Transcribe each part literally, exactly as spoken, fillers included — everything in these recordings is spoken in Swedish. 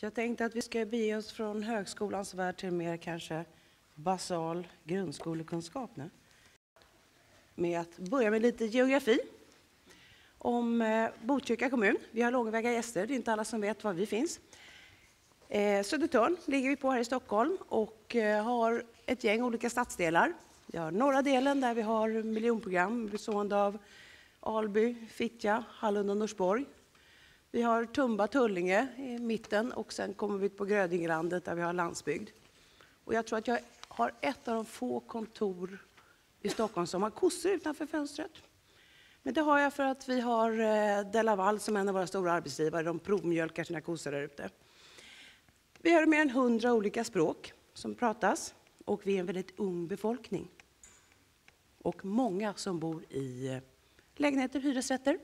Jag tänkte att vi ska bege oss från högskolans värld till mer kanske basal grundskolekunskap nu. Med att börja med lite geografi om eh, Botkyrka kommun. Vi har långväga gäster, det är inte alla som vet var vi finns. Eh, Södertörn ligger vi på här i Stockholm och eh, har ett gäng olika stadsdelar. Vi har norra delen där vi har miljonprogram bestående av Alby, Fittja, Hallunda och Norsborg. Vi har Tumba, Tullinge i mitten och sen kommer vi på Grödingelandet där vi har landsbygd. Och jag tror att jag har ett av de få kontor i Stockholm som har kossor utanför fönstret. Men det har jag för att vi har Delaval som en av våra stora arbetsgivare. De provmjölkar sina kossor där ute. Vi har mer än hundra olika språk som pratas och vi är en väldigt ung befolkning. Och många som bor i lägenheter, hyresrätter.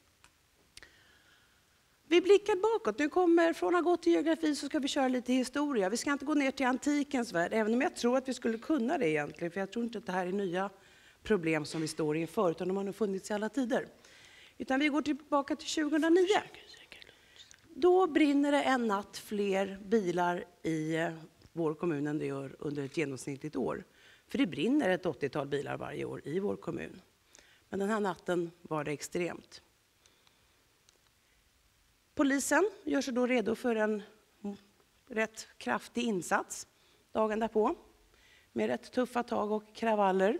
Vi blickar bakåt. Nu kommer från att gå till geografi så ska vi köra lite historia. Vi ska inte gå ner till antikens värld, även om jag tror att vi skulle kunna det egentligen. För jag tror inte att det här är nya problem som vi står inför, utan de har nog funnits i alla tider. Utan vi går tillbaka till tjugohundranio. Då brinner det en natt fler bilar i vår kommun än det gör under ett genomsnittligt år. För det brinner ett åttiotal bilar varje år i vår kommun. Men den här natten var det extremt. Polisen gör sig då redo för en rätt kraftig insats dagen därpå. Med rätt tuffa tag och kravaller.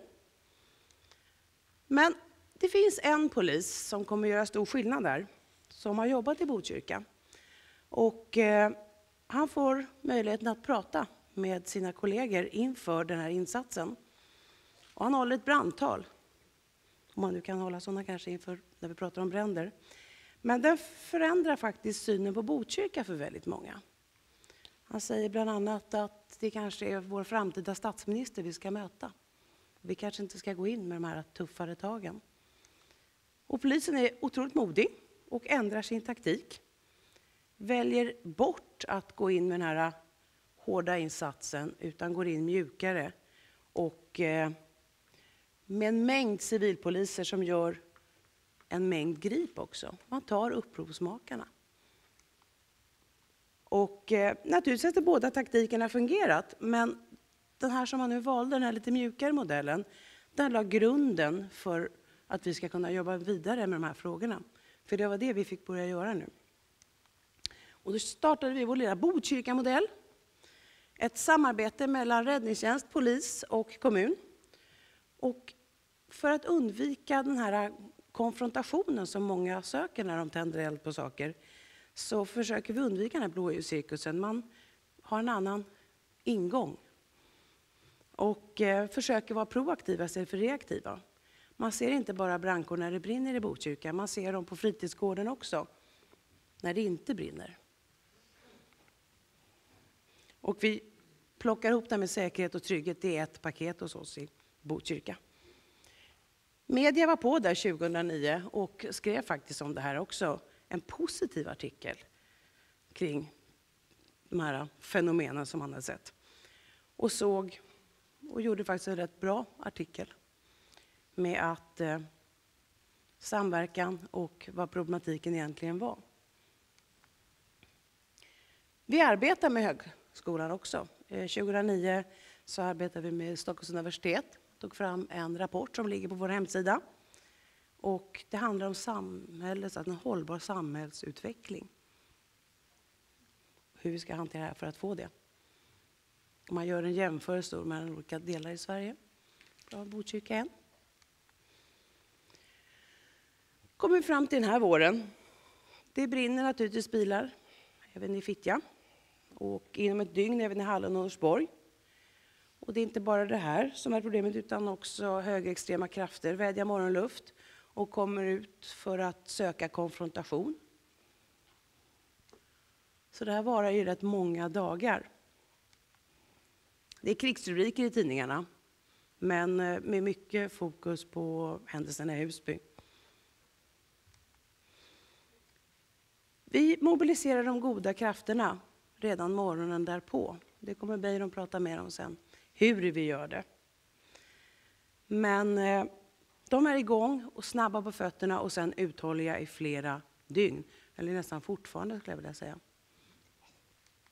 Men det finns en polis som kommer göra stor skillnad där. Som har jobbat i Botkyrka. Och eh, han får möjligheten att prata med sina kollegor inför den här insatsen. Och han håller ett brandtal. Om man nu kan hålla sådana kanske inför när vi pratar om bränder. Men den förändrar faktiskt synen på Botkyrka för väldigt många. Han säger bland annat att det kanske är vår framtida statsminister vi ska möta. Vi kanske inte ska gå in med de här tuffare tagen. Och polisen är otroligt modig och ändrar sin taktik. Väljer bort att gå in med den här hårda insatsen utan går in mjukare. Och eh, med en mängd civilpoliser som gör en mängd grip också. Man tar uppropsmakarna. Och eh, naturligtvis har båda taktikerna fungerat. Men den här som man nu valde, den här lite mjukare modellen. Den la grunden för att vi ska kunna jobba vidare med de här frågorna. För det var det vi fick börja göra nu. Och då startade vi vår lilla Botkyrka-modell. Ett samarbete mellan räddningstjänst, polis och kommun. Och för att undvika den här konfrontationen som många söker när de tänder eld på saker, så försöker vi undvika den här blåljuscirkusen. Man har en annan ingång. Och eh, försöker vara proaktiva istället för reaktiva. Man ser inte bara brandkår när det brinner i Botkyrka, man ser dem på fritidsgården också. När det inte brinner. Och vi plockar ihop det med säkerhet och trygghet. Det är ett paket hos oss i Botkyrka. Media var på där tjugohundranio och skrev faktiskt om det här också. En positiv artikel kring de här fenomenen som man har sett. Och såg och gjorde faktiskt en rätt bra artikel. Med att eh, samverkan och vad problematiken egentligen var. Vi arbetar med högskolan också. tjugohundranio så arbetar vi med Stockholms universitet. Tog fram en rapport som ligger på vår hemsida. Och det handlar om samhället, en hållbar samhällsutveckling. Hur vi ska hantera det här för att få det. Om man gör en jämförelse mellan olika delar i Sverige. Från Botkyrka en. Kommer vi fram till den här våren. Det brinner naturligtvis bilar. Även i Fittja. Och inom ett dygn även i Hallunda och Norsborg. Och det är inte bara det här som är problemet utan också högerextrema krafter vädjar morgonluft och kommer ut för att söka konfrontation. Så det här varar ju rätt många dagar. Det är krigsrubriker i tidningarna men med mycket fokus på händelserna i Husby. Vi mobiliserar de goda krafterna redan morgonen därpå. Det kommer Beiron prata mer om sen. Hur vi gör det. Men eh, de är igång och snabba på fötterna och sen uthålliga i flera dygn. Eller nästan fortfarande skulle jag vilja säga.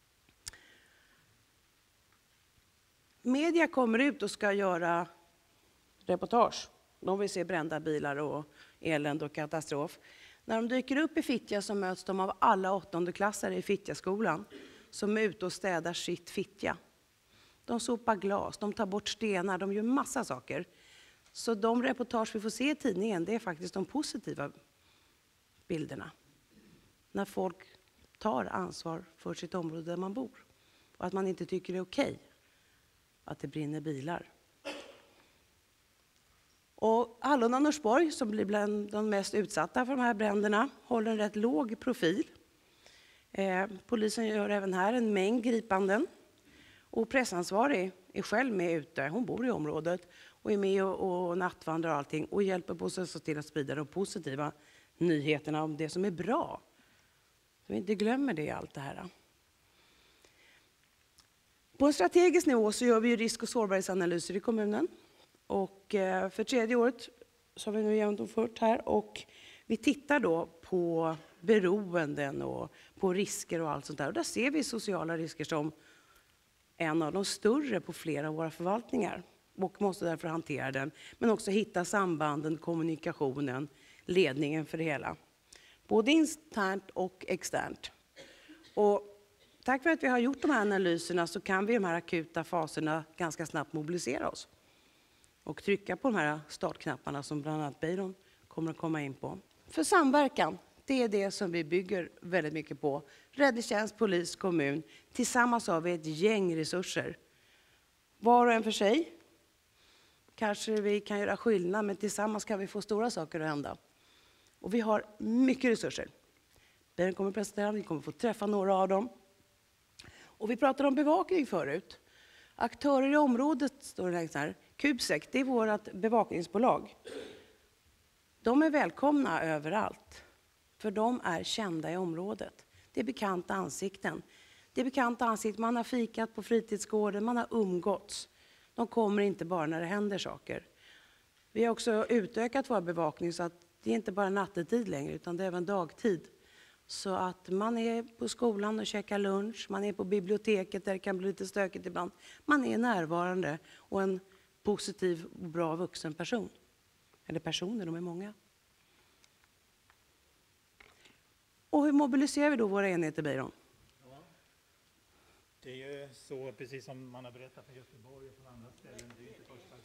media kommer ut och ska göra reportage. De vill se brända bilar och elände och katastrof. När de dyker upp i Fittja så möts de av alla åttondeklassare i Fittjaskolan som är ute och städar sitt Fittja. De sopar glas, de tar bort stenar, de gör massa saker. Så de reportage vi får se i tidningen, det är faktiskt de positiva bilderna. När folk tar ansvar för sitt område där man bor. Och att man inte tycker det är okej att det brinner bilar. Och Hallunda Norsborg, som blir bland de mest utsatta för de här bränderna, håller en rätt låg profil. Eh, polisen gör även här en mängd gripanden. Och pressansvarig är själv med ute, hon bor i området och är med och, och nattvandrar och allting och hjälper på sig till att sprida de positiva nyheterna om det som är bra. Så vi inte glömmer det i allt det här. På en strategisk nivå så gör vi ju risk- och sårbarhetsanalyser i kommunen. Och eh, för tredje året så har vi nu genomfört här och vi tittar då på beroenden och på risker och allt sånt där. Och där ser vi sociala risker som en av de större på flera av våra förvaltningar och måste därför hantera den. Men också hitta sambanden, kommunikationen, ledningen för det hela. Både internt och externt. Och tack vare att vi har gjort de här analyserna så kan vi i de här akuta faserna ganska snabbt mobilisera oss. Och trycka på de här startknapparna som bland annat Beiron kommer att komma in på. För samverkan, det är det som vi bygger väldigt mycket på. Räddningstjänst, polis, kommun. Tillsammans har vi ett gäng resurser. Var och en för sig. Kanske vi kan göra skillnad, men tillsammans kan vi få stora saker att hända. Och vi har mycket resurser. Beiron kommer att presentera, vi kommer att få träffa några av dem. Och vi pratade om bevakning förut. Aktörer i området, står det här. Kubsec, det är vårt bevakningsbolag. De är välkomna överallt. För de är kända i området. Det är bekanta ansikten. Det är bekanta ansikten. Man har fikat på fritidsgården, man har umgåtts. De kommer inte bara när det händer saker. Vi har också utökat vår bevakning så att det är inte bara nattetid längre utan det är även dagtid. Så att man är på skolan och käkar lunch, man är på biblioteket där det kan bli lite stökigt ibland. Man är närvarande och en positiv och bra vuxen person. Eller personer, de är många. Och hur mobiliserar vi då våra enheter, Beiron? Ja, det är ju så, precis som man har berättat från Göteborg och från andra ställen. Det är inte första...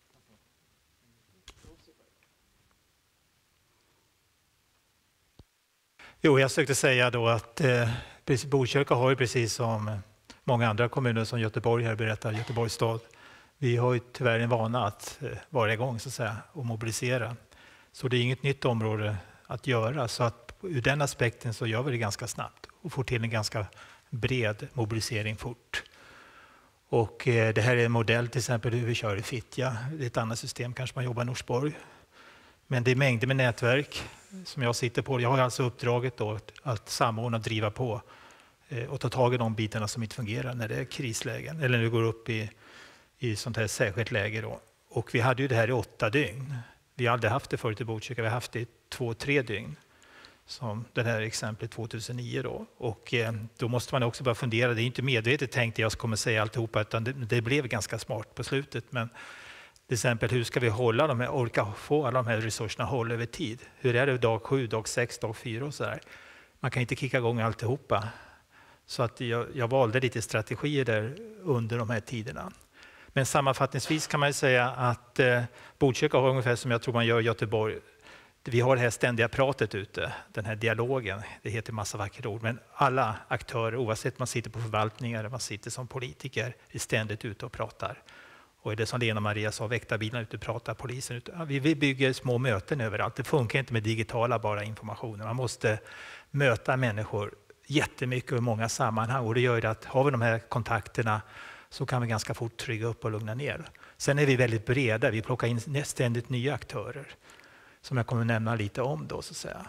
Jo, jag sökte säga då att eh, Botkyrka har ju precis som många andra kommuner som Göteborg här berättar, Göteborgs stad. Vi har ju tyvärr en vana att eh, vara igång så att säga och mobilisera. Så det är inget nytt område att göra. Så att ur den aspekten så gör vi det ganska snabbt och får till en ganska bred mobilisering fort. Och eh, det här är en modell till exempel hur vi kör i Fittja. Det är ett annat system, kanske man jobbar i Norsborg. Men det är mängder med nätverk som jag sitter på. Jag har alltså uppdraget då att samordna och driva på eh, och ta tag i de bitarna som inte fungerar när det är krislägen eller när det går upp i, i sånt här särskilt läge då. Och vi hade ju det här i åtta dygn. Vi har aldrig haft det förut i Botkyrka, vi har haft det i två, tre dygn. Som det här exemplet tjugohundranio då. Och eh, då måste man också börja fundera, det är inte medvetet tänkt jag kommer säga alltihopa utan det, det blev ganska smart på slutet. Men till exempel hur ska vi hålla de här, orka få alla de här resurserna hålla över tid? Hur är det dag sju, dag sex, dag fyra och så där? Man kan inte kicka igång alltihopa. Så att jag, jag valde lite strategier där under de här tiderna. Men sammanfattningsvis kan man ju säga att eh, Botkyrka har ungefär som jag tror man gör i Göteborg. Vi har det här ständiga pratet ute, den här dialogen, det heter massa vackra ord, men alla aktörer, oavsett om man sitter på förvaltningar eller man sitter som politiker, är ständigt ute och pratar. Och är det som Lena och Maria sa, väktarbilarna ute och pratar, polisen ute. Ja, vi, vi bygger små möten överallt, det funkar inte med digitala bara informationer. Man måste möta människor jättemycket och i många sammanhang och det gör att har vi de här kontakterna så kan vi ganska fort trygga upp och lugna ner. Sen är vi väldigt breda, vi plockar in ständigt nya aktörer. Som jag kommer att nämna lite om då så att säga.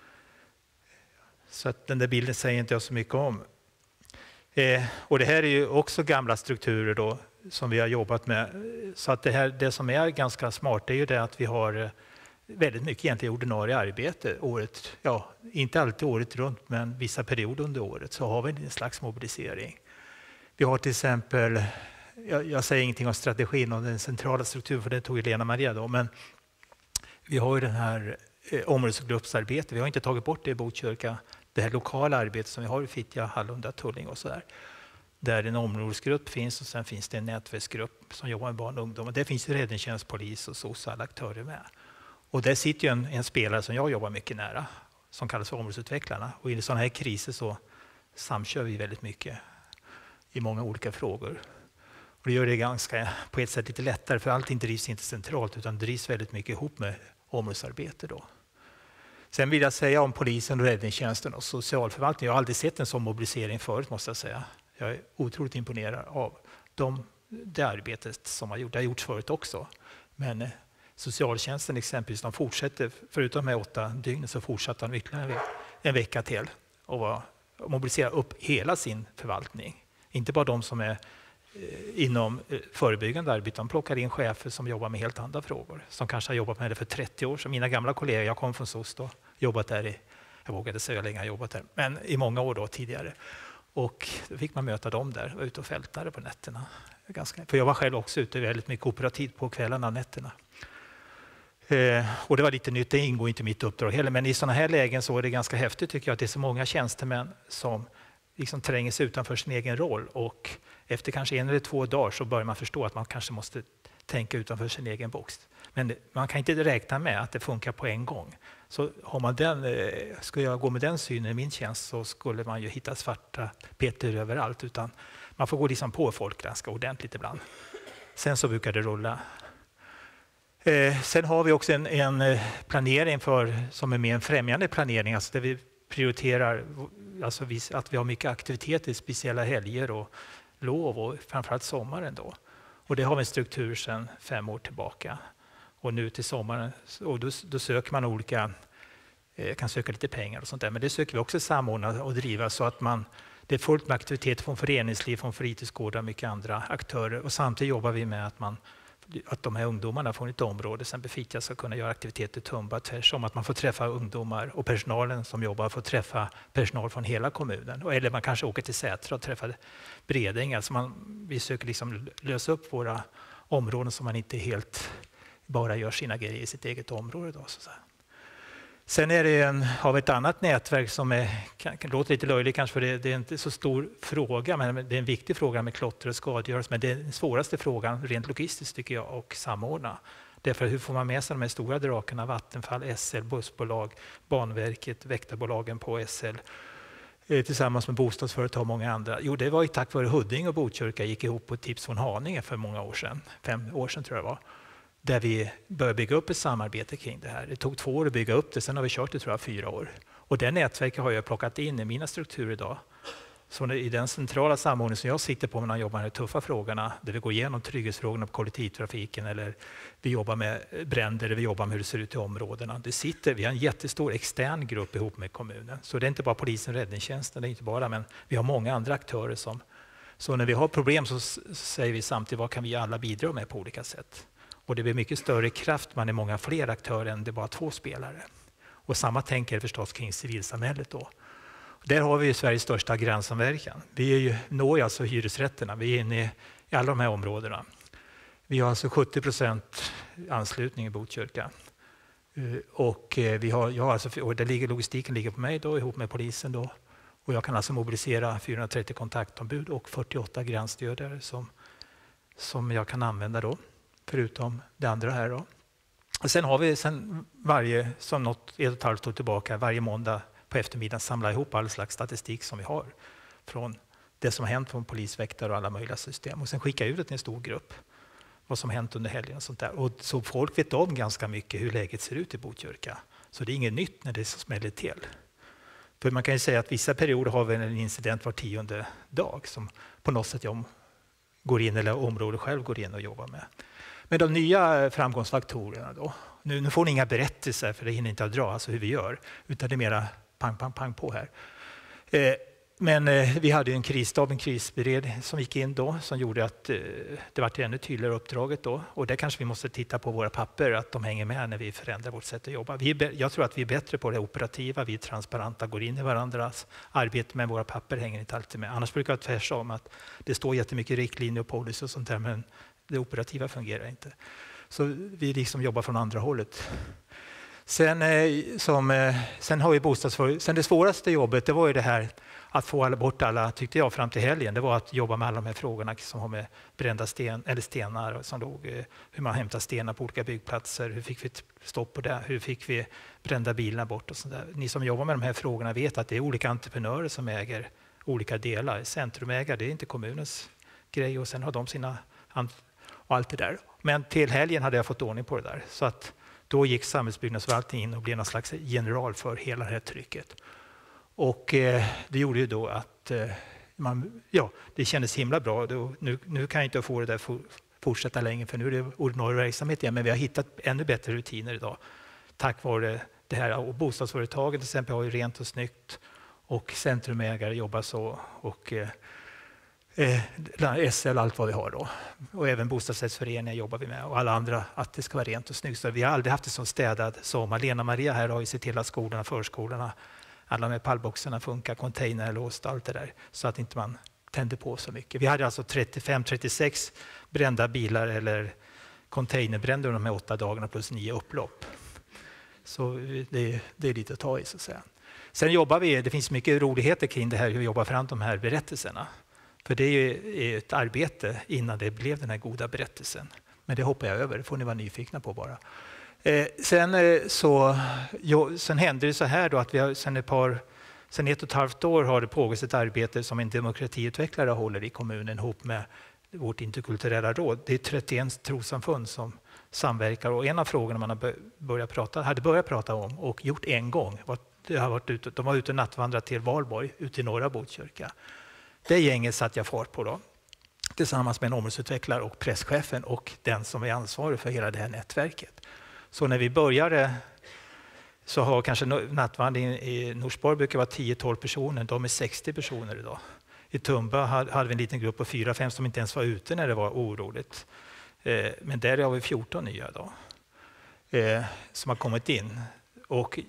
Så att den där bilden säger inte jag så mycket om. Eh, och det här är ju också gamla strukturer då som vi har jobbat med. Så att det, här, det som är ganska smart är ju det att vi har väldigt mycket egentligen ordinarie arbete året. Ja, inte alltid året runt men vissa perioder under året så har vi en slags mobilisering. Vi har till exempel jag, jag säger ingenting om strategin och den centrala strukturen, för det tog Lena Maria då, men vi har ju den här eh, områdesgruppsarbete. Vi har inte tagit bort det i Botkyrka, det här lokala arbetet som vi har i Fittja, Hallunda, Tulling och så där. Där en områdesgrupp finns och sen finns det en nätverksgrupp som jobbar med barn och ungdomar. Där finns ju räddningstjänst, polis och sociala aktörer med. Och där sitter ju en, en spelare som jag jobbar mycket nära, som kallas för områdesutvecklarna. Och i sådana här kriser så samkör vi väldigt mycket i många olika frågor. Och det gör det ganska, på ett sätt lite lättare, för allting drivs inte centralt utan drivs väldigt mycket ihop med områdesarbete då. Sen vill jag säga om polisen och räddningstjänsten och socialförvaltningen. Jag har aldrig sett en sån mobilisering förut, måste jag säga. Jag är otroligt imponerad av de, det arbetet som har gjorts. Det har gjorts förut också. Men eh, socialtjänsten exempelvis, de fortsätter, förutom de här åtta dygn så fortsatte de ytterligare en, en vecka till och var, mobilisera upp hela sin förvaltning. Inte bara de som är eh, inom eh, förebyggande arbete, de plockar in chefer som jobbar med helt andra frågor. Som kanske har jobbat med det för trettio år. Så mina gamla kollegor, jag kom från S O S då, jobbat där i, jag vågar inte säga hur länge jag har jobbat där, men i många år då tidigare. Och då fick man möta dem där och ute och fältade på nätterna. Ganska, för jag var själv också ute väldigt mycket operativt på kvällarna och nätterna. Eh, och det var lite nytt, det ingår inte i mitt uppdrag heller. Men i sådana här lägen så är det ganska häftigt tycker jag att det är så många tjänstemän som liksom tränger sig utanför sin egen roll. Och efter kanske en eller två dagar så börjar man förstå att man kanske måste tänka utanför sin egen box. Men man kan inte räkna med att det funkar på en gång. Så har man den, ska jag gå med den synen i min tjänst så skulle man ju hitta svarta peter överallt. Utan man får gå liksom på folk ganska ordentligt ibland. Sen så brukar det rulla. Eh, sen har vi också en, en planering för, som är mer en främjande planering. Alltså där vi prioriterar alltså vi, att vi har mycket aktiviteter, speciella helger och lov och framförallt sommaren då. Och det har vi en struktur sedan fem år tillbaka. Och nu till sommaren, och då, då söker man olika, eh, kan söka lite pengar och sånt där. Men det söker vi också samordna och driva så att man, det är fullt med aktiviteter från föreningsliv, från fritidsgårdar och mycket andra aktörer. Och samtidigt jobbar vi med att, man, att de här ungdomarna får ett område, sen Fittja ska kunna göra aktiviteter i Tumba, tvärsom att man får träffa ungdomar och personalen som jobbar får träffa personal från hela kommunen. Eller man kanske åker till Sätra och träffar Bredäng. Alltså man, vi söker liksom lösa upp våra områden som man inte helt bara gör sina grejer i sitt eget område. Då, så Sen är det en, har vi ett annat nätverk som är, kan, kan låta lite löjligt kanske, för det, det är inte så stor fråga, men det är en viktig fråga med klotter och skadegörelse. Men det är den svåraste frågan rent logistiskt tycker jag att samordna. Därför hur får man med sig de här stora drakarna, Vattenfall, S L, bussbolag, Banverket, väktarbolagen på S L tillsammans med bostadsföretag och många andra. Jo, det var ju tack vare Huddinge och Botkyrka gick ihop på ett tips från Haninge för många år sedan, fem år sedan tror jag det var. Där vi började bygga upp ett samarbete kring det här. Det tog två år att bygga upp det, sen har vi kört det tror jag fyra år. Och det nätverket har jag plockat in i mina strukturer idag. Så i den centrala samordning som jag sitter på när jag jobbar med de tuffa frågorna, där vi går igenom trygghetsfrågorna på kollektivtrafiken eller vi jobbar med bränder, eller vi jobbar med hur det ser ut i områdena. Det sitter, vi har en jättestor extern grupp ihop med kommunen. Så det är inte bara polisen och räddningstjänsten, det är inte bara, men vi har många andra aktörer som... Så när vi har problem så säger vi samtidigt vad kan vi alla bidra med på olika sätt. Och det blir mycket större kraft, man är många fler aktörer än det är bara två spelare. Och samma tänker är förstås kring civilsamhället då. Där har vi ju Sveriges största grannsamverkan. Vi är ju, når alltså hyresrätterna, vi är inne i alla de här områdena. Vi har alltså sjuttio procent anslutning i Botkyrka. Och, vi har, jag har alltså, och där ligger, logistiken ligger på mig då, ihop med polisen då. Och jag kan alltså mobilisera fyrahundratrettio kontaktombud och fyrtioåtta grannstödare som, som jag kan använda då. Förutom det andra här då. Och sen har vi sen varje, som något ett och ett halvt år tillbaka, varje måndag på eftermiddagen samla ihop all slags statistik som vi har. Från det som har hänt från polisväktare och alla möjliga system. Och sen skicka ut det till en stor grupp. Vad som hänt under helgen och sånt där. Och så folk vet om ganska mycket hur läget ser ut i Botkyrka. Så det är inget nytt när det smäller till. För man kan ju säga att vissa perioder har vi en incident var tionde dag. Som på något sätt jag går in, eller området själv går in och jobbar med. Men de nya framgångsfaktorerna då. Nu, nu får ni inga berättelser för det hinner inte att dra, alltså hur vi gör. Utan det är mera pang, pang, pang på här. Eh, men eh, vi hade en krisstab, en krisberedning som gick in då som gjorde att eh, det var ännu tydligare uppdraget då. Och där kanske vi måste titta på våra papper, att de hänger med när vi förändrar vårt sätt att jobba. Vi är, jag tror att vi är bättre på det operativa, vi är transparenta, går in i varandras arbete, men våra papper hänger inte alltid med. Annars brukar det vara tvärtom, att det står jättemycket riktlinjer och policy och sånt där, men det operativa fungerar inte. Så vi liksom jobbar från andra hållet. Sen, eh, som, eh, sen har vi bostadsföretag. Sen det svåraste jobbet, det var ju det här att få alla, bort alla, tyckte jag, fram till helgen. Det var att jobba med alla de här frågorna som har med brända sten, eller stenar som låg, eh, hur man hämtar stenar på olika byggplatser, hur fick vi stopp på det, hur fick vi brända bilarna bort och sånt där. Ni som jobbar med de här frågorna vet att det är olika entreprenörer som äger olika delar. Centrumägare, det är inte kommunens grej, och sen har de sina och allt det där. Men till helgen hade jag fått ordning på det där, så att då gick samhällsbyggnadsförvaltningen in och blev någon slags general för hela det här trycket. Och eh, det gjorde ju då att eh, man, ja, det kändes himla bra. Då, nu, nu kan jag inte få det där for, fortsätta länge, för nu är det ordinarie verksamhet igen. Men vi har hittat ännu bättre rutiner idag tack vare det här. Och bostadsföretagen till exempel har ju rent och snyggt, och centrumägare jobbar så, och eh, Eh, S L, allt vad vi har då. Och även bostadsrättsföreningar jobbar vi med, och alla andra, att det ska vara rent och snyggt. Så vi har aldrig haft det så städad sommar. Lena Maria här har ju sett till att skolorna, förskolorna, alla med pallboxarna funkar, container låst, allt det där, så att inte man tänder på så mycket. Vi hade alltså trettiofem trettiosex brända bilar eller containerbrände de här åtta dagarna plus nio upplopp. Så det, det är lite att ta i, så att säga. Sen jobbar vi, det finns mycket roligheter kring det här, hur vi jobbar fram de här berättelserna. För det är ju ett arbete innan det blev den här goda berättelsen. Men det hoppar jag över, det får ni vara nyfikna på bara. Eh, sen, eh, så, jo, sen hände det så här då att vi har, sen, ett par, sen ett och ett halvt år har det pågått ett arbete som en demokratiutvecklare håller i kommunen ihop med vårt interkulturella råd. Det är trettioett trossamfund som samverkar, och en av frågorna man har börjat prata, hade börjat prata om och gjort en gång, var, det har varit ute, de var ute och nattvandrat till Valborg, ute i norra Botkyrka. Det gänget satt jag fart på då, tillsammans med en områdesutvecklare och presschefen och den som är ansvarig för hela det här nätverket. Så när vi började så har kanske nattvandringen i Norsborg brukar vara tio tolv personer, de är sextio personer idag. I Tumba hade vi en liten grupp på fyra fem som inte ens var ute när det var oroligt. Men där har vi fjorton nya idag som har kommit in. Och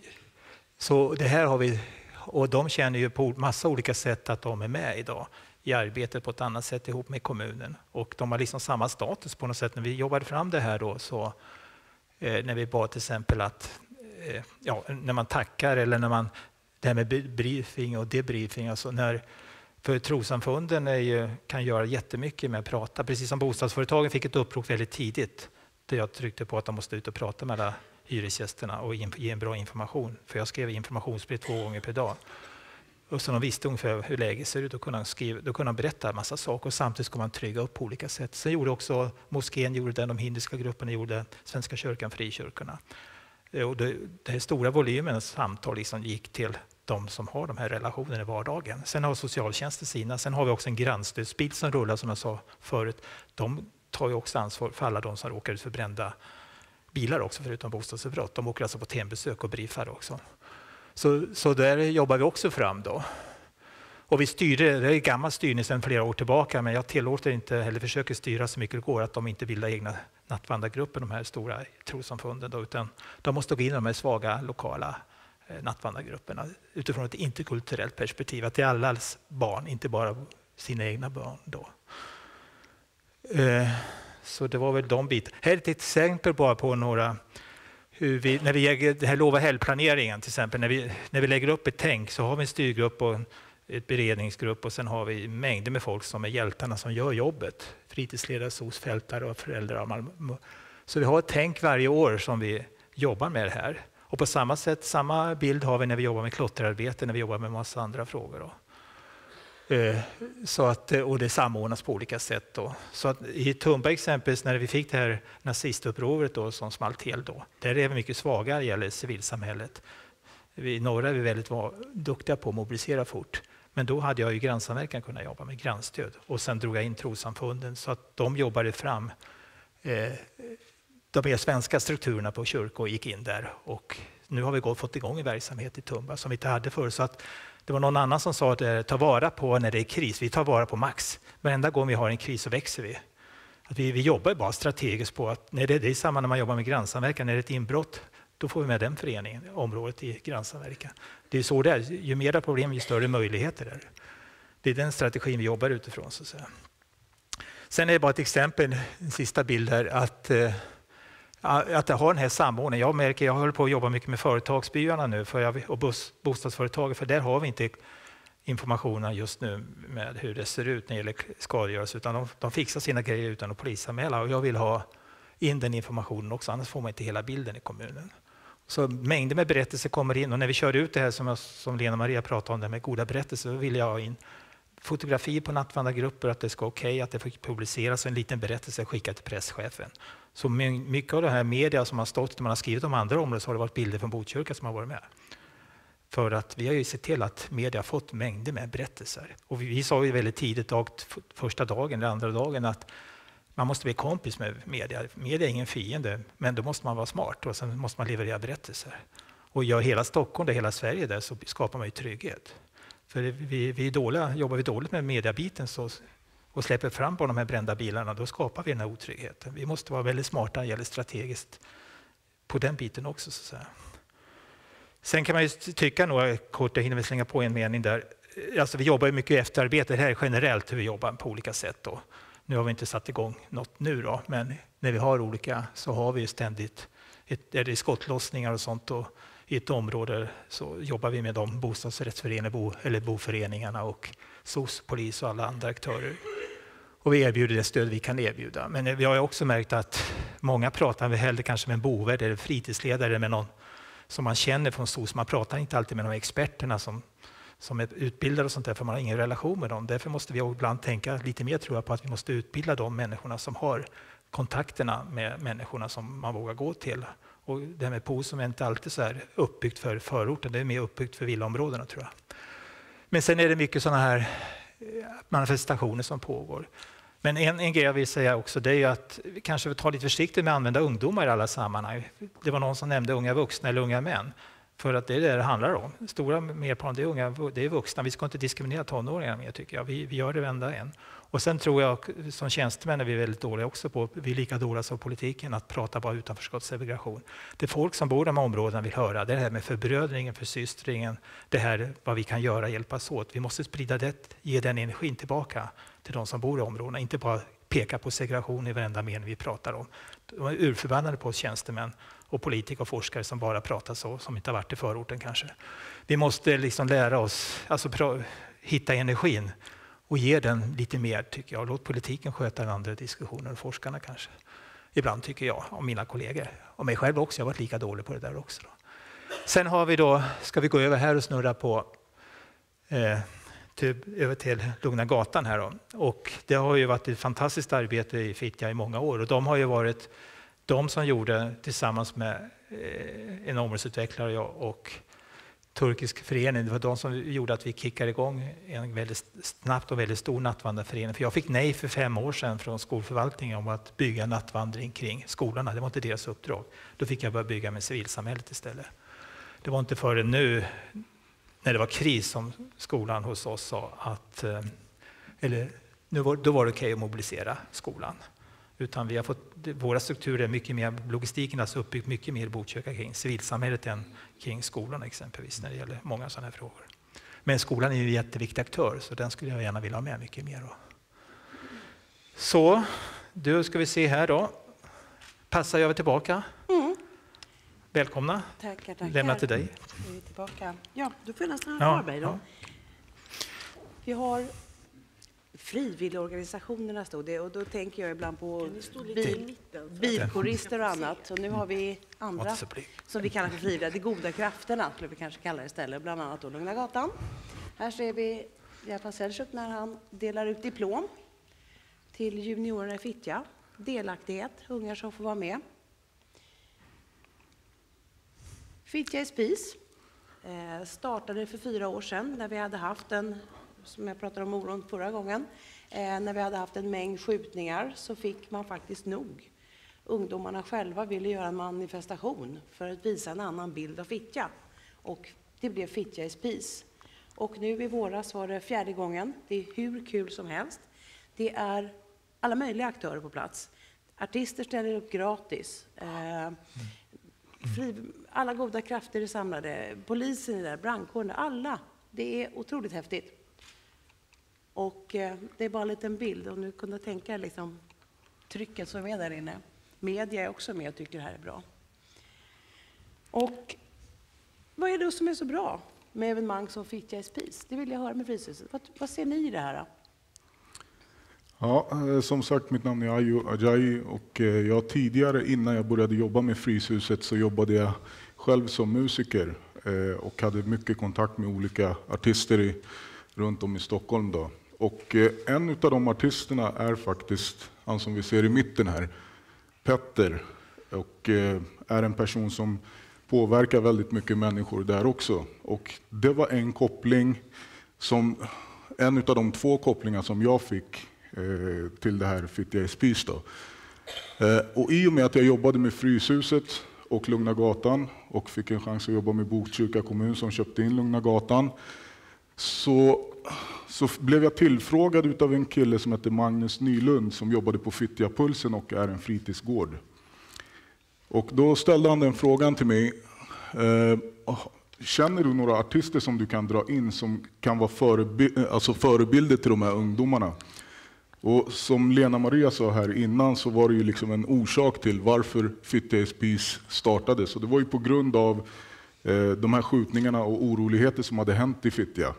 så det här har vi. Och de känner ju på massa olika sätt att de är med idag i arbetet på ett annat sätt ihop med kommunen. Och de har liksom samma status på något sätt. När vi jobbade fram det här då, så eh, när vi bad till exempel att eh, ja, när man tackar eller när man, det här med briefing och debriefing, alltså när, för trossamfunden är ju, kan göra jättemycket med att prata. Precis som bostadsföretagen fick ett upprop väldigt tidigt där jag tryckte på att de måste ut och prata med alla hyresgästerna och ge en bra information. För jag skrev informationsbrev två gånger per dag. Och så de visste ungefär hur läget ser ut, då kunde, skriva, då kunde de berätta en massa saker, och samtidigt ska man trygga upp på olika sätt. Sen gjorde också moskén, gjorde det, de hindiska grupperna gjorde, Svenska kyrkan, frikyrkorna. Och det, det här stora volymen samtal liksom gick till de som har de här relationerna i vardagen. Sen har socialtjänsten sina, sen har vi också en grannstödsbil som rullar, som jag sa förut. De tar ju också ansvar för alla de som råkar ut för brända bilar också, förutom bostadsbrott. De åker alltså på hembesök och briefar också. Så, så där jobbar vi också fram då. Och vi styrde, det är gammal styrning sedan flera år tillbaka, men jag tillåter inte, eller försöker styra så mycket det går, att de inte bildar egna nattvandrargrupper, de här stora trossamfunden då, utan de måste gå in i de här svaga lokala eh, nattvandrargrupperna utifrån ett interkulturellt perspektiv, att det är allas barn, inte bara sina egna barn då. Eh, så det var väl de bitarna. Här är ett exempel bara på några. Hur vi, när vi lägger det här lova helgplaneringen till exempel, när vi, när vi lägger upp ett tänk så har vi en styrgrupp och ett beredningsgrupp, och sen har vi mängder med folk som är hjältarna som gör jobbet. Fritidsledare, S O S-fältare och föräldrar. Så vi har ett tänk varje år som vi jobbar med det här. Och på samma sätt, samma bild har vi när vi jobbar med klotterarbete, när vi jobbar med massa andra frågor då. Så att, och det samordnas på olika sätt då. Så att i Tumba exempelvis, när vi fick det här nazistupproret då, som small till då, där är vi mycket svagare gäller civilsamhället. I norra är vi väldigt var, duktiga på att mobilisera fort. Men då hade jag ju grannsamverkan kunnat jobba med grannstöd. Och sen drog jag in trossamfunden så att de jobbade fram eh, de mer svenska strukturerna på kyrkor och gick in där och nu har vi gått, fått igång en verksamhet i Tumba som vi inte hade förr. Så att det var någon annan som sa att eh, ta vara på när det är kris. Vi tar vara på max. Varenda gång vi har en kris så växer vi. Att vi, vi jobbar bara strategiskt på att när det, det är samma när man jobbar med grannsamverkan. När det är ett inbrott, då får vi med den föreningen, området i grannsamverkan. Det är så det är. Ju mer problem, ju större möjligheter är det. Det är den strategin vi jobbar utifrån. Så att säga. Sen är det bara ett exempel, en sista bild här, att, eh, att jag har den här samordningen. Jag märker, jag håller på att jobba mycket med företagsbyarna nu för jag, och bos, bostadsföretag, för där har vi inte informationen just nu med hur det ser ut när det gäller skadegörelse, utan de, de fixar sina grejer utan att polisanmäla. Och jag vill ha in den informationen också, annars får man inte hela bilden i kommunen. Så mängder med berättelser kommer in och när vi kör ut det här som, jag, som Lena Maria pratade om, det med goda berättelser, så vill jag ha in fotografier på nattvandrargrupper, att det ska okej, okay, att det får publiceras en liten berättelse skickat till presschefen. Så mycket av det här media som har stått, när man har skrivit om andra områden, så har det varit bilder från Botkyrka som har varit med. För att vi har ju sett till att media har fått mängder med berättelser. Och vi, vi sa ju väldigt tidigt, dag, första dagen eller andra dagen, att man måste bli kompis med media. Media är ingen fiende, men då måste man vara smart och sen måste man leverera berättelser. Och gör hela Stockholm, där hela Sverige där, så skapar man ju trygghet. För vi, vi är dåliga, jobbar vi dåligt med mediabiten så, och släpper fram på de här brända bilarna, då skapar vi den här otryggheten. Vi måste vara väldigt smarta eller strategiskt på den biten också. Så att säga. Sen kan man ju tycka nog, kort, jag hinner väl slänga på en mening där, alltså vi jobbar ju mycket efterarbete, det här är generellt hur vi jobbar på olika sätt då. Nu har vi inte satt igång något nu då, men när vi har olika så har vi ju ständigt, ett, är det skottlossningar och sånt och i ett område så jobbar vi med de bostadsrättsföreningar bo, eller boföreningarna och S O S, polis och alla andra aktörer. Och vi erbjuder det stöd vi kan erbjuda. Men vi har också märkt att många pratar hellre kanske med en bovärd eller fritidsledare med någon som man känner från S O S. Man pratar inte alltid med de experterna som, som är utbildade och sånt där, för man har ingen relation med dem. Därför måste vi ibland tänka lite mer, tror jag, på att vi måste utbilda de människorna som har kontakterna med människorna som man vågar gå till. Och det här med P O som är inte alltid så här uppbyggt för förorten, det är mer uppbyggt för villaområdena, tror jag. Men sen är det mycket sådana här manifestationer som pågår. Men en, en grej jag vill säga också, det är att vi kanske tar lite försiktigt med att använda ungdomar i alla sammanhang. Det var någon som nämnde unga vuxna eller unga män. För att det är det det handlar om. Stora merparten det är unga, det är vuxna. Vi ska inte diskriminera tonåringar mer, tycker jag. Vi, vi gör det vända en. Och sen tror jag som tjänstemän är vi väldigt dåliga också på, vi är lika dåliga som politiken, att prata bara utanförskapssegregation. Det folk som bor i de här områdena vill höra, det här med förbrödringen, försystringen, det här vad vi kan göra, hjälpas åt. Vi måste sprida det, ge den energin tillbaka till de som bor i områdena, inte bara peka på segregation i varenda mening vi pratar om. De är urförbannade på oss tjänstemän och politiker och forskare som bara pratar så, som inte har varit i förorten kanske. Vi måste liksom lära oss, alltså pra- hitta energin och ge den lite mer, tycker jag. Låt politiken sköta den andra diskussionen och forskarna kanske. Ibland tycker jag, och mina kollegor. Och mig själv också, jag har varit lika dålig på det där också. Då. Sen har vi då, ska vi gå över här och snurra på eh, typ över till Lugna gatan här då. Och det har ju varit ett fantastiskt arbete i Fittja i många år. Och de har ju varit de som gjorde tillsammans med eh, en områdesutvecklare och turkisk förening, det var de som gjorde att vi kickade igång en väldigt snabbt och väldigt stor nattvandrarförening. För jag fick nej för fem år sedan från skolförvaltningen om att bygga nattvandring kring skolorna. Det var inte deras uppdrag. Då fick jag börja bygga med civilsamhället istället. Det var inte förrän nu, när det var kris, som skolan hos oss sa att, eller nu var, då var det okej att mobilisera skolan. Utan vi har fått, våra strukturer är mycket mer, logistiken är alltså uppbyggt mycket mer i Botkyrka kring civilsamhället än kring skolan exempelvis när det gäller många sådana här frågor. Men skolan är ju en jätteviktig aktör, så den skulle jag gärna vilja ha med mycket mer. Då. Så, då ska vi se här då. Passar jag tillbaka? Mm. Välkomna. Tackar, tackar. Lämna till dig. Är vi tillbaka? Ja, då får jag nästan ja, ha mig då. Ja. Vi har frivilligorganisationerna stod det, och då tänker jag ibland på bil, bilkorister och annat. Och nu har vi andra som vi kallar för frivilliga, de goda krafterna skulle vi kanske kalla det istället, bland annat då Lugna gatan. Här ser vi Jeppe Selchuk när han delar ut diplom till juniorerna i Fittja. Delaktighet, ungar som får vara med. Fittja i spis eh, startade för fyra år sedan när vi hade haft en, som jag pratade om oron förra gången, eh, när vi hade haft en mängd skjutningar så fick man faktiskt nog. ungdomarna själva ville göra en manifestation för att visa en annan bild av Fittja. Och det blev Fittja is Peace. Och nu i våras var det fjärde gången. Det är hur kul som helst. Det är alla möjliga aktörer på plats. Artister ställer upp gratis. Eh, fri, alla goda krafter är samlade. Polisen är där, brandkåren, alla. Det är otroligt häftigt. Och eh, det är bara en liten bild. Och nu kunde tänka liksom trycket som är där inne. Media är också med och tycker det här är bra. Och vad är det som är så bra med evenemang som Fittja is Peace? Det vill jag höra med Fryshuset. Vad, vad ser ni i det här då? Ja, som sagt, mitt namn är Ayo Ajayi och jag tidigare, innan jag började jobba med Fryshuset, så jobbade jag själv som musiker och hade mycket kontakt med olika artister i, runt om i Stockholm då. Och en av de artisterna är faktiskt han som vi ser i mitten här, Petter, och är en person som påverkar väldigt mycket människor där också. Och det var en koppling som, en av de två kopplingar som jag fick eh, till det här Fittja is Peace då. Eh, och i och med att jag jobbade med Fryshuset och Lugna Gatan och fick en chans att jobba med Botkyrka kommun som köpte in Lugna Gatan, så, så blev jag tillfrågad utav en kille som heter Magnus Nylund som jobbade på Fittja Pulsen och är en fritidsgård. Och då ställde han den frågan till mig. Eh, känner du några artister som du kan dra in som kan vara förebi- alltså förebilder till de här ungdomarna? Och som Lena Maria sa här innan, så var det ju liksom en orsak till varför Fittja is Peace startades. Så det var ju på grund av eh, de här skjutningarna och oroligheter som hade hänt i Fittja.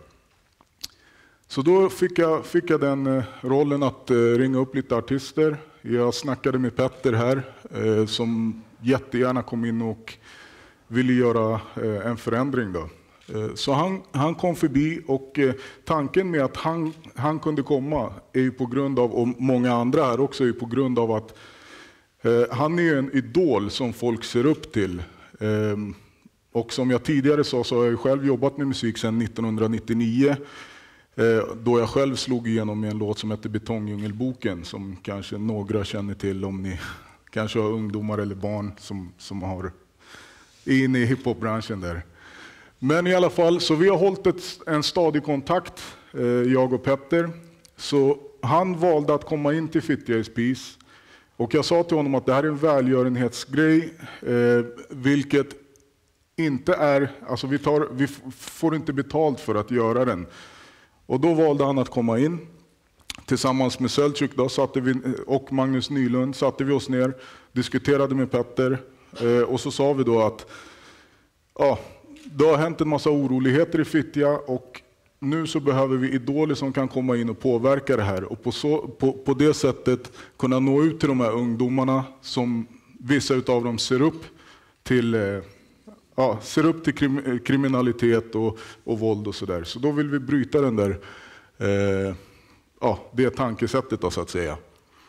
Så då fick jag, fick jag den eh, rollen att eh, ringa upp lite artister. Jag snackade med Petter här eh, som jättegärna kom in och ville göra eh, en förändring då. Eh, så han, han kom förbi, och eh, tanken med att han, han kunde komma är ju på grund av, och många andra här också, är ju på grund av att eh, han är en idol som folk ser upp till. Eh, och som jag tidigare sa, så har jag själv jobbat med musik sedan nittonhundranittionio. Då jag själv slog igenom med en låt som heter Betongdjungelboken, som kanske några känner till om ni kanske har ungdomar eller barn som, som har är inne i hiphopbranschen där. Men i alla fall, så vi har hållit ett, en stadig kontakt, jag och Petter. Så han valde att komma in till Fittja is Peace. Och jag sa till honom att det här är en välgörenhetsgrej, eh, vilket inte är, alltså vi, tar, vi får inte betalt för att göra den. Och då valde han att komma in. Tillsammans med Selçuk då, satte vi, och Magnus Nylund satte vi oss ner, diskuterade med Petter. Eh, och så sa vi då att ja, det har hänt en massa oroligheter i Fittja, och nu så behöver vi idoler som kan komma in och påverka det här. Och på, så, på, på det sättet kunna nå ut till de här ungdomarna som vissa utav dem ser upp till. Eh, Ja, ser upp till krim, kriminalitet och, och våld och sådär. Så då vill vi bryta den där, eh, ja, det tankesättet då, så att säga.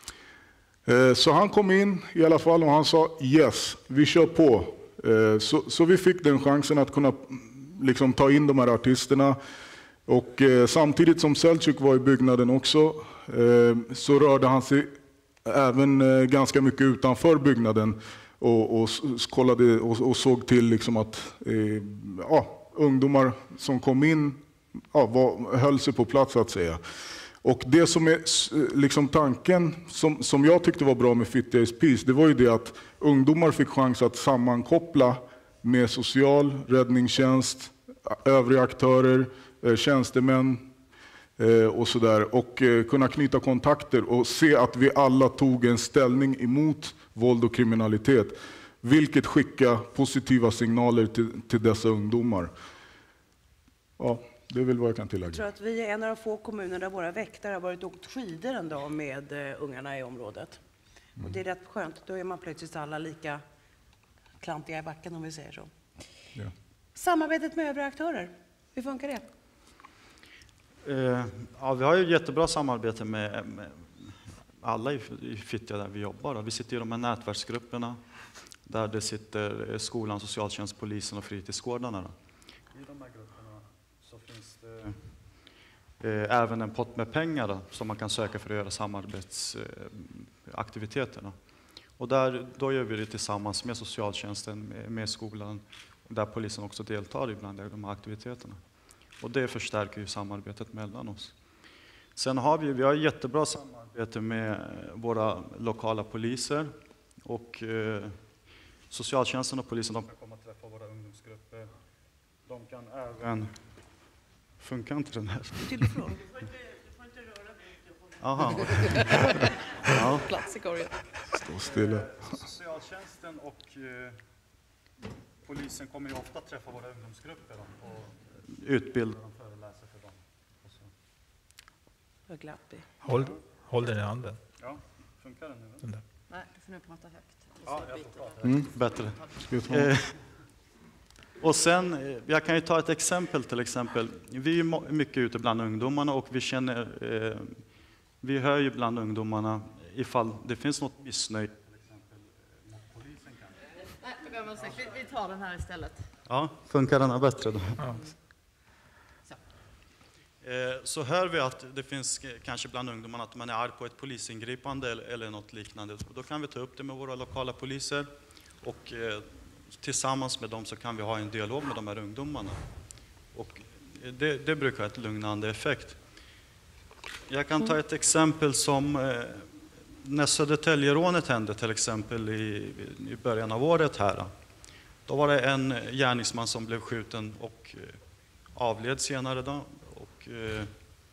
Eh, så han kom in i alla fall och han sa yes, vi kör på. Eh, så, så vi fick den chansen att kunna liksom, ta in de här artisterna. Och eh, samtidigt som Selçuk var i byggnaden också, eh, så rörde han sig även eh, ganska mycket utanför byggnaden. Och, och, kollade, och, och såg till liksom att eh, ja, ungdomar som kom in ja, var, höll sig på plats, så att säga. Och det som är liksom tanken som, som jag tyckte var bra med Fittja is Peace, det var ju det att ungdomar fick chans att sammankoppla med social, räddningstjänst, övriga aktörer, eh, tjänstemän eh, och sådär. Och eh, kunna knyta kontakter och se att vi alla tog en ställning emot våld och kriminalitet, vilket skickar positiva signaler till, till dessa ungdomar. Ja, det är väl vad jag kan tillägga. Jag tror att vi är en av de få kommuner där våra väktare har varit och åkt skidor en dag med uh, ungarna i området. Mm. Och det är rätt skönt, då är man plötsligt alla lika klantiga i backen, om vi säger så. Ja. Samarbetet med övriga aktörer, hur funkar det? Uh, ja, vi har ju jättebra samarbete med, med alla i Fittja där vi jobbar. Vi sitter i de här nätverksgrupperna där det sitter skolan, socialtjänst, polisen och fritidsgårdarna. I de här grupperna så finns det eh, även en pott med pengar då, som man kan söka för att göra samarbetsaktiviteterna. Och där, då gör vi det tillsammans med socialtjänsten, med, med skolan, där polisen också deltar ibland i de här aktiviteterna. Och det förstärker ju samarbetet mellan oss. Sen har vi, vi har jättebra samarbete med våra lokala poliser. Och eh, socialtjänsten och polisen, de kan komma och träffa våra ungdomsgrupper. De kan även... Funkar inte den här? Till och från. Aha. Ja. Plats i korgen. Stå stilla. Socialtjänsten och eh, polisen kommer ju ofta träffa våra ungdomsgrupper och utbilda dem, föreläsa för dem. Och så. Vad glapp i. Håll, håll den i handen. Ja, funkar den nu? Den där. Nej, du får nu prata högt. Ja, jag får prata. Mm. Bättre. Ska jag ta- Eh, och sen, eh, jag kan ju ta ett exempel till exempel. Vi är ju mo- mycket ute bland ungdomarna och vi känner, eh, vi hör ju bland ungdomarna ifall det finns något missnöje. Nej, för gammal sex. Vi, vi tar den här istället. Ja, funkar den här bättre då? Ja. Så. Eh, Så hör vi att det finns eh, kanske bland ungdomarna att man är arg på ett polisingripande eller, eller något liknande. Då kan vi ta upp det med våra lokala poliser och eh, tillsammans med dem så kan vi ha en dialog med de här ungdomarna. Och eh, det, det brukar ha ett lugnande effekt. Jag kan ta ett exempel som eh, när Södertäljerånet hände till exempel i, i början av året här. Då var det en gärningsman som blev skjuten och eh, avled senare då. Och, eh,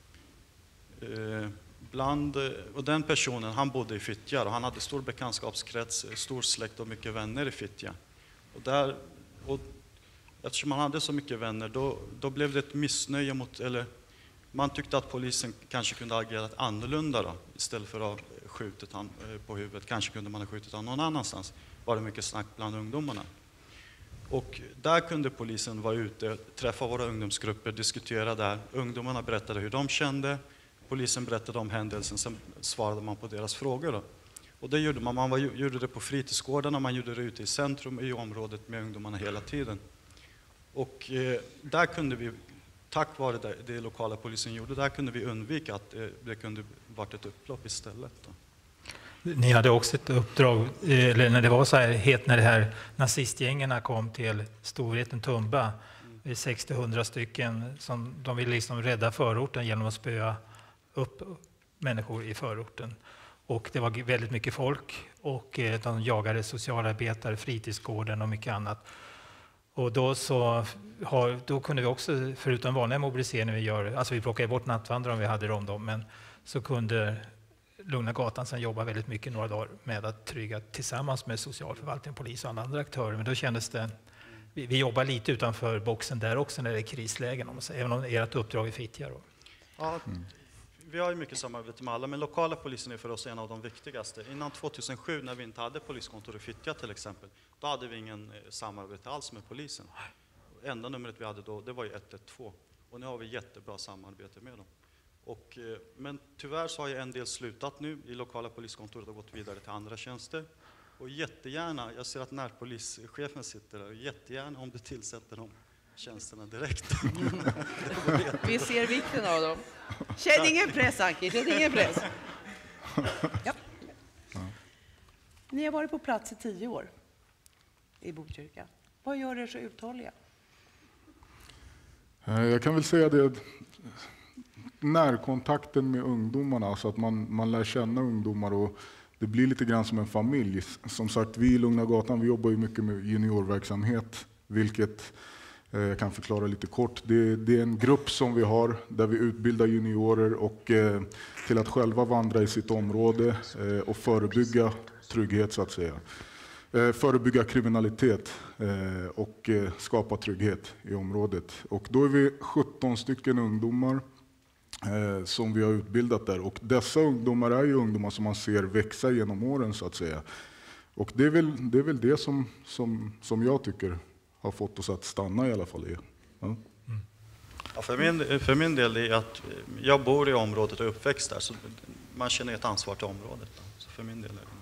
eh, bland, och den personen, han bodde i Fittja och han hade stor bekantskapskrets, stor släkt och mycket vänner i Fittja. Och där, och eftersom han hade så mycket vänner, då, då blev det ett missnöje mot, eller man tyckte att polisen kanske kunde ha agerat annorlunda då, istället för att ha skjutit han på huvudet. Kanske kunde man ha skjutit han någon annanstans. Var det mycket snack bland ungdomarna. Och där kunde polisen vara ute, träffa våra ungdomsgrupper, diskutera där. Ungdomarna berättade hur de kände, polisen berättade om händelsen, sen svarade man på deras frågor då. Och det gjorde man, man var, gjorde det på fritidsgårdarna, man gjorde det ute i centrum, i området med ungdomarna hela tiden. Och eh, där kunde vi, tack vare det, det lokala polisen gjorde, där kunde vi undvika att eh, det kunde varit ett upplopp istället då. Ni hade också ett uppdrag, eller när det var så här het, när det här nazistgängerna kom till storheten Tumba, mm. sextio till hundra stycken, som de ville liksom rädda förorten genom att spöa upp människor i förorten. Och det var väldigt mycket folk och de jagade socialarbetare, fritidsgården och mycket annat. Och då, så har, då kunde vi också, förutom vanliga mobiliseringar vi gör, alltså vi plockade bort nattvandrare om vi hade dem då, men så kunde Lugna gatan sen jobba väldigt mycket några dagar med att trygga tillsammans med socialförvaltning, polis och alla andra aktörer. Men då kändes det, vi, vi jobbar lite utanför boxen där också när det är krislägen, om man säger, även om ert uppdrag är Fittja då. Ja, vi har ju mycket samarbete med alla, men lokala polisen är för oss en av de viktigaste. Innan tvåtusensju, när vi inte hade poliskontor i Fittja till exempel, då hade vi ingen samarbete alls med polisen. Enda numret vi hade då, det var ju ett ett två. Och nu har vi jättebra samarbete med dem. Och, men tyvärr så har ju en del slutat nu i lokala poliskontoret och gått vidare till andra tjänster. Och jättegärna, jag ser att närpolischefen sitter där, jättegärna om du tillsätter de tjänsterna direkt. Vi ser vikten av dem. Känn ingen press, Anki, känn ingen press. Ja. Ni har varit på plats i tio år i Botkyrka. Vad gör er så uthålliga? Jag kan väl säga det, närkontakten med ungdomarna, så att man, man lär känna ungdomar och det blir lite grann som en familj. Som sagt, vi i Lugna gatan, vi jobbar ju mycket med juniorverksamhet, vilket eh, jag kan förklara lite kort. Det, det är en grupp som vi har där vi utbildar juniorer och, eh, till att själva vandra i sitt område eh, och förebygga trygghet så att säga. Eh, förebygga kriminalitet eh, och eh, skapa trygghet i området. Och då är vi sjutton stycken ungdomar eh, som vi har utbildat där. Och dessa ungdomar är ju ungdomar som man ser växa genom åren så att säga. Och det är väl det, är väl det som, som, som jag tycker har fått oss att stanna i alla fall. I. Ja. Mm. Ja, för, min, för min del är att jag bor i området och är uppväxt där, så man känner ett ansvar till området. Så för min del är det.